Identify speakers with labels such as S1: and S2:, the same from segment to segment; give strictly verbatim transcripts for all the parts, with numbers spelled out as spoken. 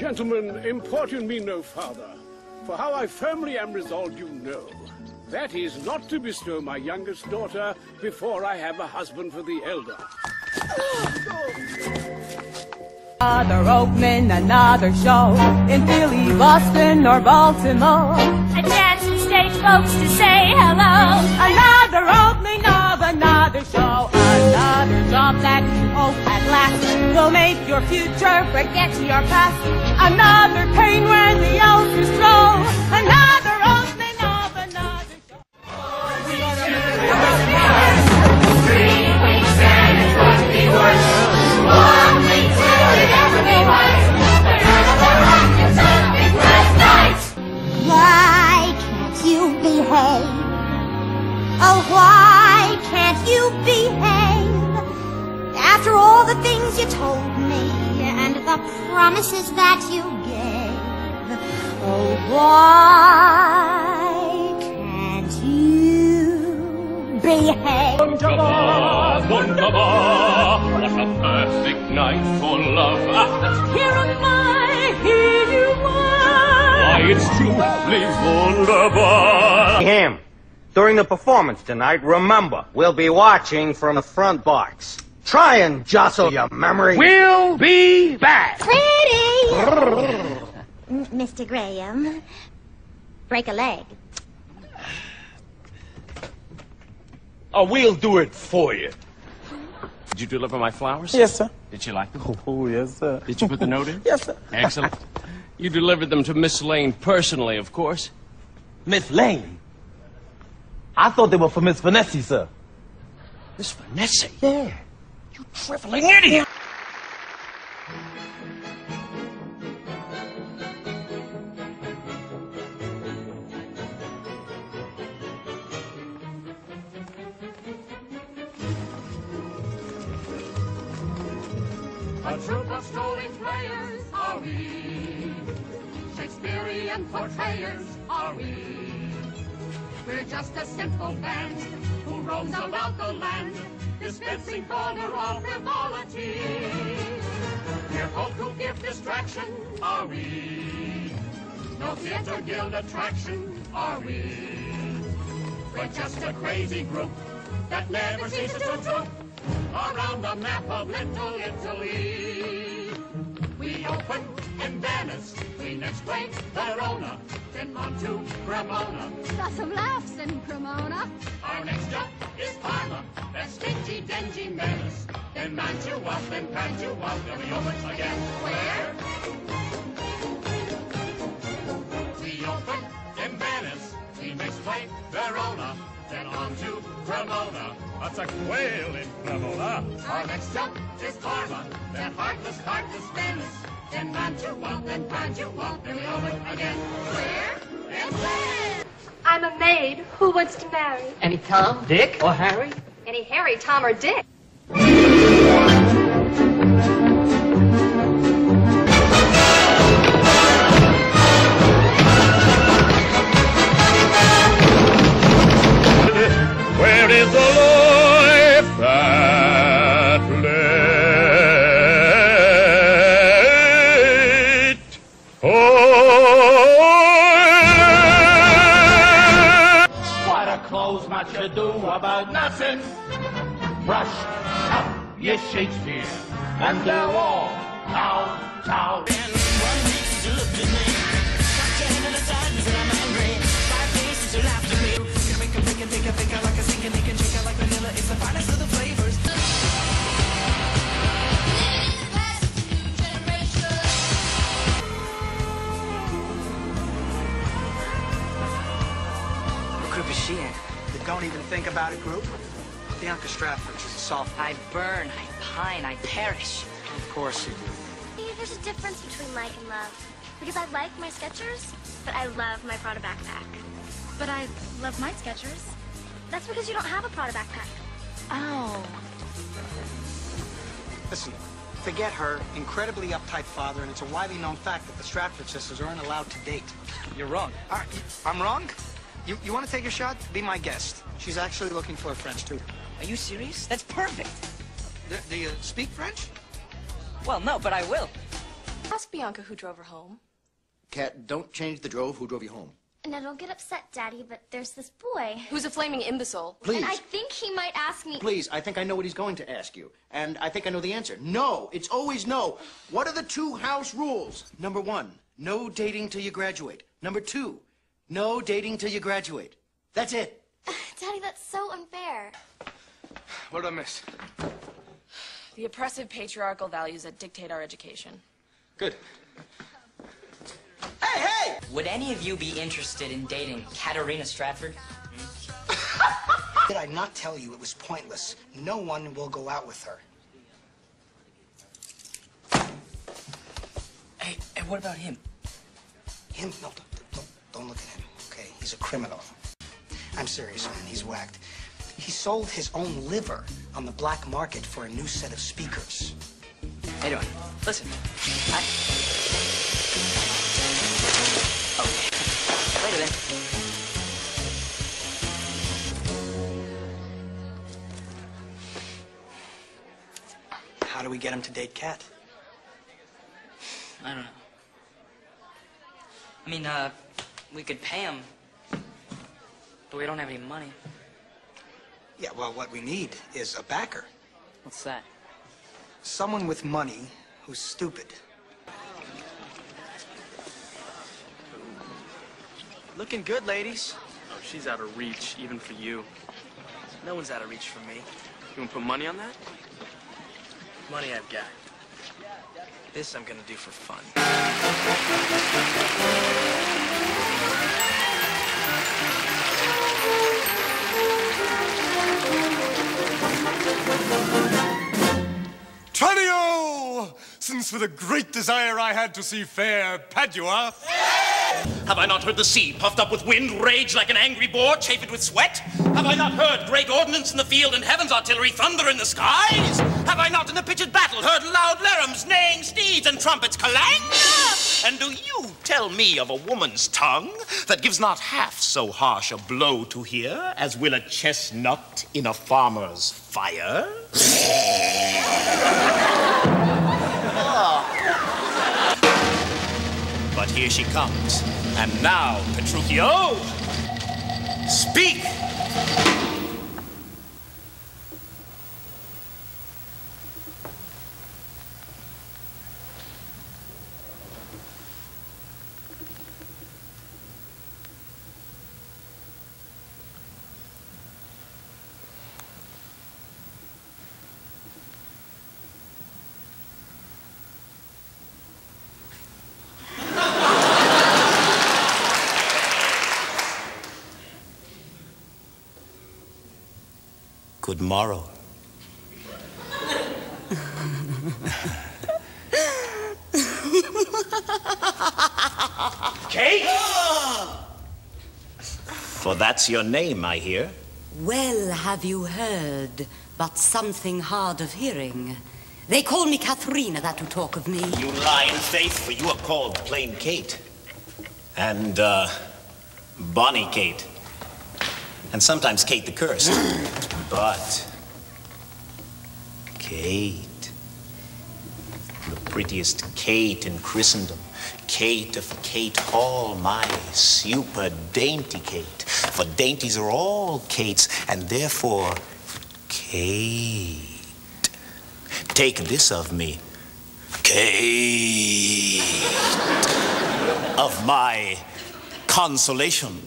S1: Gentlemen, importune me no farther, for how I firmly am resolved you know. That is not to bestow my youngest daughter before I have a husband for the elder.
S2: Another opening, another show in Philly, Boston, or Baltimore.
S3: A chance for stage folks to say hello.
S2: Another opening of another show. Another job that you hope at last will make your future forget your past. Another pain when the ulcers flow. Another opening of another show.
S3: Three weeks and it could be worse. One week till it ever be worse. Another hundred something last night.
S4: Why can't you behave? Oh, why can't you behave? After all the things you told me and the promises that you gave, oh, why can't you behave?
S5: Wunderbar, wunderbar, what a perfect night for love. Ah,
S2: Here am I, here you are.
S5: why, it's truly wunderbar.
S6: Him. During the performance tonight, remember, we'll be watching from the front box. Try and jostle your memory.
S5: We'll be back.
S4: Pretty! M- Mister Graham, break a leg.
S5: Oh, we'll do it for you. Did you deliver my flowers?
S7: Yes, sir.
S5: Did you like them?
S7: Oh, yes, sir.
S5: Did you put the note in?
S7: Yes, sir.
S5: Excellent. You delivered them to Miss Lane personally, of course.
S7: Miss Lane? I thought they were for Miss Vanessa, sir.
S5: Miss Vanessa?
S7: Yeah.
S5: You driveling idiot!
S3: A troop of strolling players are we. Shakespearean portrayers are we. We're just a simple band who roams about the land, dispensing fodder of frivolity. We're folk who give distraction, are we? No theater guild attraction, are we? We're just a crazy group that never ceases to troop around the map of Little Italy. We open in Venice, we next play Verona, then on to Cremona.
S4: Got some laughs in Cremona.
S3: Our next stop is Parma, that stingy, dingy menace. Then Mantua, then Padua, then we open again. Where? We open in Venice, we next play Verona, then on to Cremona. That's a quail in Cremona. Our next stop is Parma, then heartless, heartless Venice. Then Mantua, then Padua, then we open again. Where? In Venice.
S8: I'm a maid. Who wants to marry?
S9: Any Tom, Dick, or Harry?
S8: Any Harry, Tom, or Dick?
S5: Where is the life that late? Oh,
S7: What a clothes much ado about nothing. Brush up your Shakespeare, and they're all town, town.
S10: What group is she in? The don't even think about it group? Bianca Stratford, she's a sophomore.
S9: I burn, I pine, I perish.
S10: Of course you do.
S4: See, there's a difference between like and love. Because I like my Skechers, but I love my Prada backpack. But I love my Skechers. That's because you don't have a Prada backpack.
S9: Oh.
S10: Listen, forget her, incredibly uptight father, and it's a widely known fact that the Stratford sisters aren't allowed to date. You're wrong. Uh, I'm wrong? You, you want to take a shot? Be my guest. She's actually looking for a French tutor.
S9: Are you serious? That's perfect.
S10: Do, do you speak French?
S9: Well, no, but I will.
S11: Ask Bianca who drove her home.
S12: Cat, don't change the drove who drove you home.
S13: Now, don't get upset, Daddy, but there's this boy.
S11: Who's a flaming imbecile.
S12: Please.
S13: And I think he might ask me...
S12: Please, I think I know what he's going to ask you. And I think I know the answer. No, it's always no. What are the two house rules? Number one, no dating till you graduate. Number two, no dating till you graduate. That's it.
S13: Daddy, that's so unfair.
S10: What did I miss?
S11: The oppressive patriarchal values that dictate our education.
S10: Good.
S12: Hey, hey!
S9: Would any of you be interested in dating Katerina Stratford?
S10: Did I not tell you it was pointless? No one will go out with her.
S9: Hey, and what about him?
S10: Him? No, don't, don't, don't look at him, okay? He's a criminal. I'm serious, man. He's whacked. He sold his own liver on the black market for a new set of speakers.
S9: Hey, doing? Listen, I... Oh, later then.
S10: How do we get him to date Kat?
S9: I don't know. I mean, uh, we could pay him, but we don't have any money.
S10: Yeah, well, what we need is a backer.
S9: What's that?
S10: Someone with money who's stupid.
S14: Looking good, ladies. Oh, she's out of reach, even for you. No one's out of reach for me. You wanna put money on that? Money I've got. This I'm gonna do for fun.
S15: Tranio! Since with a great desire I had to see fair Padua...
S16: Have I not heard the sea puffed up with wind rage like an angry boar chafed with sweat? Have I not heard great ordnance in the field and heaven's artillery thunder in the skies? Have I not in the pitched battle heard loud larums neighing steeds and trumpets clang? And do you tell me of a woman's tongue that gives not half so harsh a blow to hear as will a chestnut in a farmer's fire? But here she comes. And now, Petruchio, speak! Good morrow. Kate? For that's your name, I hear.
S17: Well, have you heard, but something hard of hearing. They call me Katharina, that who talk of me.
S16: You lie in faith, for you are called plain Kate. And, uh, Bonnie Kate. And sometimes Kate the Cursed. But Kate, the prettiest Kate in Christendom, Kate of Kate Hall, my super dainty Kate. For dainties are all Kates, and therefore Kate. Take this of me, Kate, of my consolation.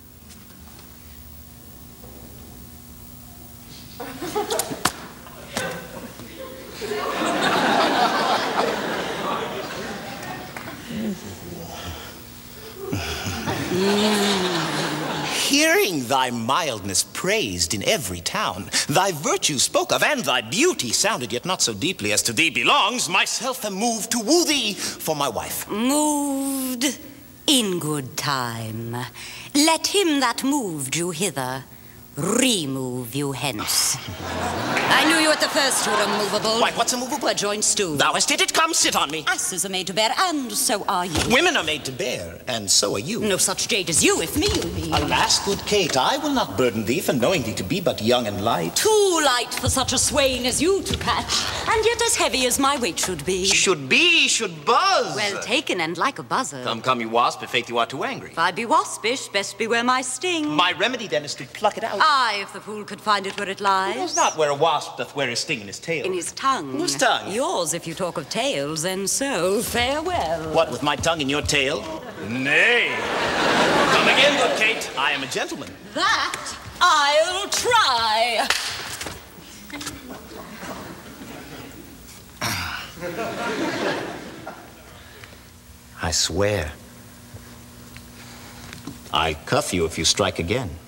S16: Hearing thy mildness praised in every town, thy virtue spoke of, and thy beauty sounded, yet not so deeply as to thee belongs, myself am moved to woo thee for my wife.
S17: Moved in good time. Let him that moved you hither remove you hence. I knew you at the first were immovable.
S16: Why, what's immovable?
S17: A joint stool.
S16: Thou hast hit it. Come, sit on me.
S17: Asses are made to bear, and so are you.
S16: Women are made to bear, and so are you.
S17: No such jade as you, if me you mean.
S16: Alas, good Kate, I will not burden thee for knowing thee to be but young and light.
S17: Too light for such a swain as you to catch, and yet as heavy as my weight should be.
S16: Should be, should buzz.
S17: Well taken, and like a buzzer.
S16: Come, come, you wasp, if faith you are too angry.
S17: If I be waspish, best beware my sting.
S16: My remedy, then, is to pluck it out.
S17: Aye, if the fool could find it where it lies.
S16: He knows not where a wasp doth wear his sting in his tail.
S17: In his tongue.
S16: Whose tongue?
S17: Yours, if you talk of tails, and so farewell.
S16: What, with my tongue in your tail? Nay. Come again, good Kate. I am a gentleman.
S17: That I'll try.
S16: I swear. I cuff you if you strike again.